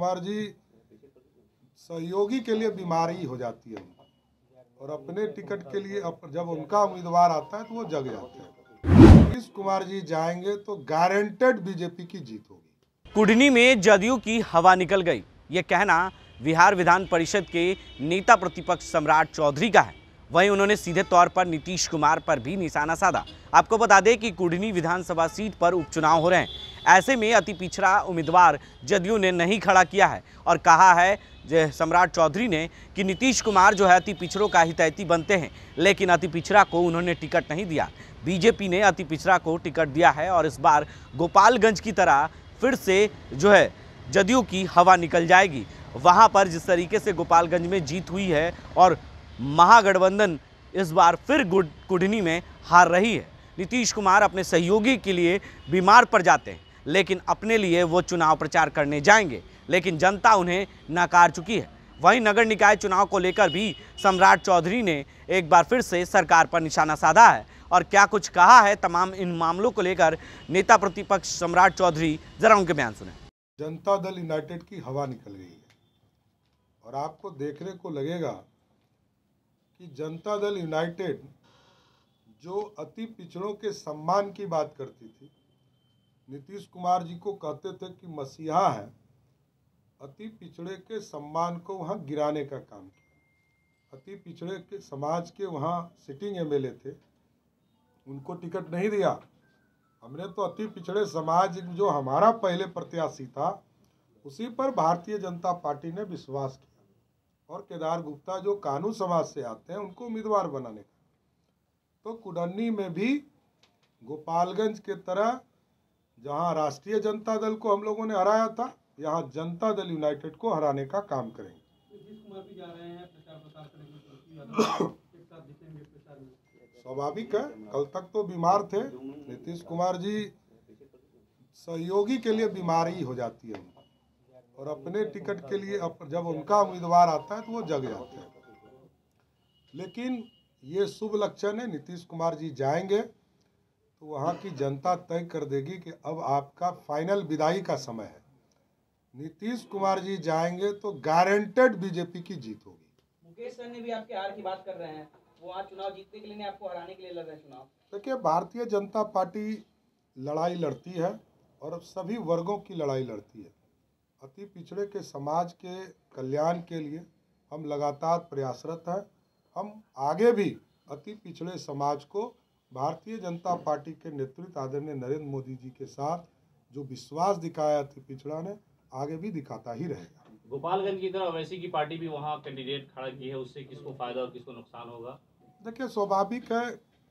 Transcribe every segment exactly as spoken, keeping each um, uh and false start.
कुमार जी सहयोगी के लिए बीमारी हो जाती है और अपने टिकट के लिए अप, जब उनका उम्मीदवार आता है तो वो जग जाते हैं। नीतीश कुमार जी जाएंगे तो गारंटेड बीजेपी की जीत होगी। कुढ़नी में जदयू की हवा निकल गई, ये कहना बिहार विधान परिषद के नेता प्रतिपक्ष सम्राट चौधरी का है। वहीं उन्होंने सीधे तौर पर नीतीश कुमार पर भी निशाना साधा। आपको बता दें कि कुढ़नी विधानसभा सीट पर उपचुनाव हो रहे हैं, ऐसे में अति पिछड़ा उम्मीदवार जदयू ने नहीं खड़ा किया है और कहा है सम्राट चौधरी ने कि नीतीश कुमार जो है अति पिछड़ों का हितैषी बनते हैं, लेकिन अति पिछड़ा को उन्होंने टिकट नहीं दिया। बीजेपी ने अति पिछड़ा को टिकट दिया है और इस बार गोपालगंज की तरह फिर से जो है जदयू की हवा निकल जाएगी। वहां पर जिस तरीके से गोपालगंज में जीत हुई है और महागठबंधन इस बार फिर कुढ़नी में हार रही है। नीतीश कुमार अपने सहयोगी के लिए बीमार पड़ जाते हैं, लेकिन अपने लिए वो चुनाव प्रचार करने जाएंगे, लेकिन जनता उन्हें नकार चुकी है। वहीं नगर निकाय चुनाव को लेकर भी सम्राट चौधरी ने एक बार फिर से सरकार पर निशाना साधा है और क्या कुछ कहा है तमाम इन मामलों को लेकर नेता प्रतिपक्ष सम्राट चौधरी, जरा उनके बयान सुने। जनता दल यूनाइटेड की हवा निकल गई है और आपको देखने को लगेगा कि जनता दल यूनाइटेड जो अति पिछड़ों के सम्मान की बात करती थी, नीतीश कुमार जी को कहते थे कि मसीहा है, अति पिछड़े के सम्मान को वहाँ गिराने का काम किया। अति पिछड़े के समाज के वहाँ सिटिंग एमएलए थे, उनको टिकट नहीं दिया। हमने तो अति पिछड़े समाज जो हमारा पहले प्रत्याशी था उसी पर भारतीय जनता पार्टी ने विश्वास किया और केदार गुप्ता जो कानून समाज से आते हैं उनको उम्मीदवार बनाने का। तो कुढ़नी में भी गोपालगंज के तरह जहां राष्ट्रीय जनता दल को हम लोगों ने हराया था, यहां जनता दल यूनाइटेड को हराने का काम करेंगे। नीतीश कुमार भी जा रहे हैं प्रचार प्रसार करने, स्वाभाविक है, कल तक तो बीमार थे। नीतीश कुमार जी सहयोगी के लिए बीमारी हो जाती है और अपने टिकट के लिए अप, जब उनका उम्मीदवार आता है तो वो जग जाते हैं। लेकिन ये शुभ लक्षण है, नीतीश कुमार जी जाएंगे तो वहाँ की जनता तय कर देगी कि अब आपका फाइनल विदाई का समय है। नीतीश कुमार जी जाएंगे तो गारंटेड बीजेपी की जीत होगी। मुकेश सर ने भी आपके हार की बात कर रहे हैं, वो आज चुनाव जीतने के लिए नहीं, आपको हराने के लिए लड़ रहे हैं चुनाव। देखिए, भारतीय जनता पार्टी लड़ाई लड़ती है और सभी वर्गों की लड़ाई लड़ती है। अति पिछड़े के समाज के कल्याण के लिए हम लगातार प्रयासरत हैं। हम आगे भी अति पिछड़े समाज को भारतीय जनता पार्टी के नेतृत्व आदरणीय नरेंद्र मोदी जी के साथ जो विश्वास दिखाया अति पिछड़ा ने, आगे भी दिखाता ही रहेगा। गोपालगंज की तरह ओवैसी की पार्टी भी वहाँ कैंडिडेट खड़ा की है, उससे किसको फायदा और किसको नुकसान होगा? देखिए, स्वाभाविक है,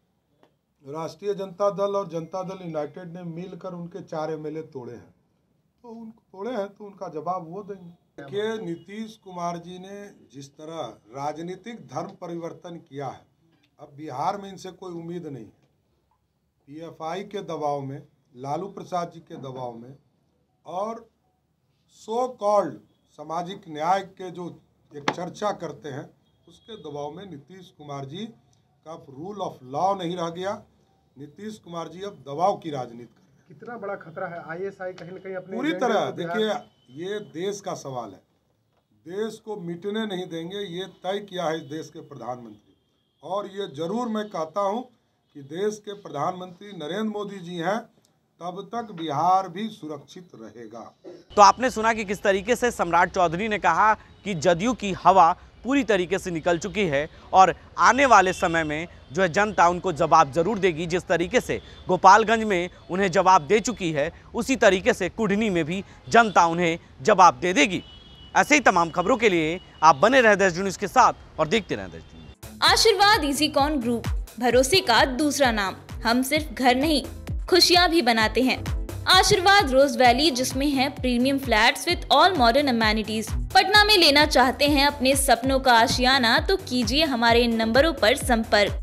राष्ट्रीय जनता दल और जनता दल यूनाइटेड ने मिलकर उनके चार एमएलए तोड़े हैं, तो उनको तोड़े हैं तो उनका जवाब वो देंगे। देखिए, नीतीश कुमार जी ने जिस तरह राजनीतिक धर्म परिवर्तन किया है, अब बिहार में इनसे कोई उम्मीद नहीं है। पीएफआई के दबाव में, लालू प्रसाद जी के दबाव में और सो कॉल्ड सामाजिक न्याय के जो एक चर्चा करते हैं उसके दबाव में नीतीश कुमार जी का रूल ऑफ लॉ नहीं रह गया। नीतीश कुमार जी अब दबाव की राजनीति कर रहे हैं। कितना बड़ा खतरा है आईएसआई कहीं न कहीं अपने पूरी तरह। देखिए, ये देश का सवाल है, देश को मिटने नहीं देंगे, ये तय किया है इस देश के प्रधानमंत्री। और ये जरूर मैं कहता हूँ कि देश के प्रधानमंत्री नरेंद्र मोदी जी हैं, तब तक बिहार भी सुरक्षित रहेगा। तो आपने सुना कि किस तरीके से सम्राट चौधरी ने कहा कि जदयू की हवा पूरी तरीके से निकल चुकी है और आने वाले समय में जो है जनता उनको जवाब जरूर देगी। जिस तरीके से गोपालगंज में उन्हें जवाब दे चुकी है, उसी तरीके से कुढ़नी में भी जनता उन्हें जवाब दे देगी। ऐसे ही तमाम खबरों के लिए आप बने रहे देश न्यूज़ के साथ और देखते रहे देश न्यूज़। आशीर्वाद इजीकॉन ग्रुप, भरोसे का दूसरा नाम। हम सिर्फ घर नहीं, खुशियाँ भी बनाते हैं। आशीर्वाद रोज वैली, जिसमें है premium flats with all modern amenities. Patna में लेना चाहते हैं अपने सपनों का आशियाना, तो कीजिए हमारे इन नंबरों पर संपर्क।